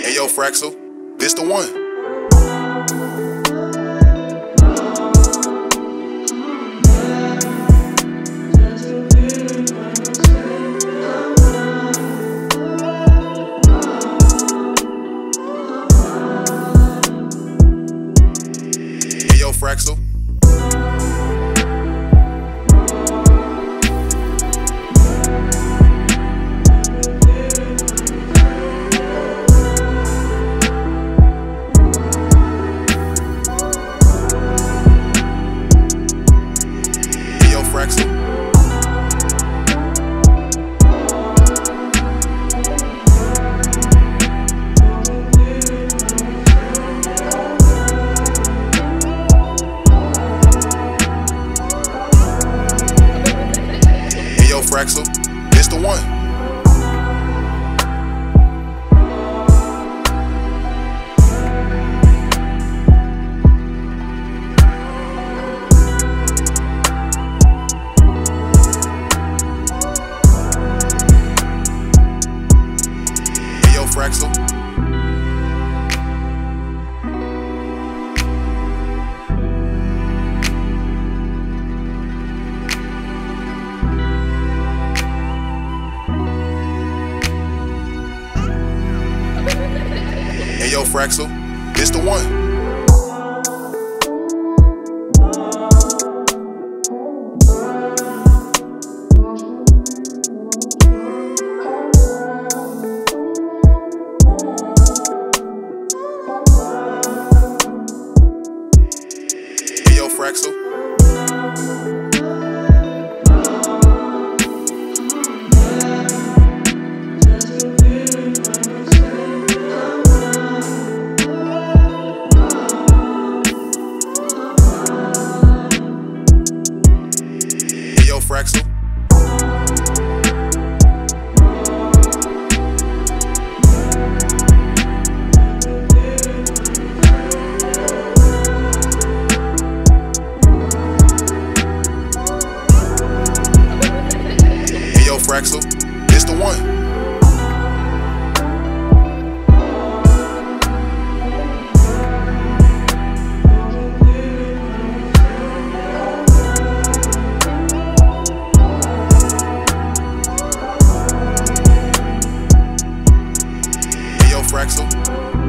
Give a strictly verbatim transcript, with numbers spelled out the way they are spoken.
Hey yo, Fraxile, this the one. Hey yo, Fraxile. FRAXILLE. Hey yo, FRAXILLE, this the one. FRAXILLE. Hey yo, FRAXILLE, this the one. FRAXILLE. Hey yo, FRAXILLE. FRAXILLE, this the one. Hey yo, FRAXILLE.